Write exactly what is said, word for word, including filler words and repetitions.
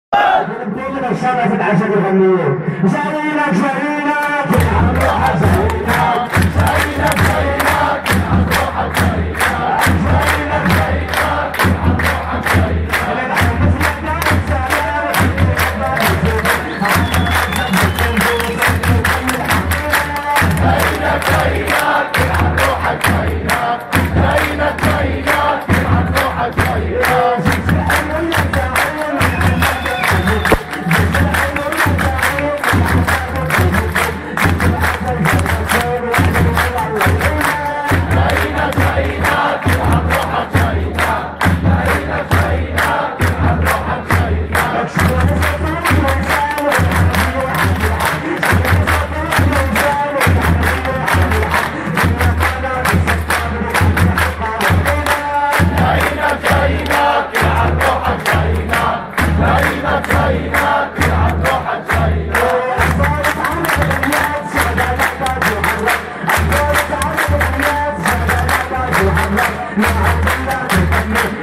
كلنا الشارع في العشاء يغنيون زينك زينك روحك زينك زينك زينك روحك زينك زينك زينك روحك زينك No, I'm not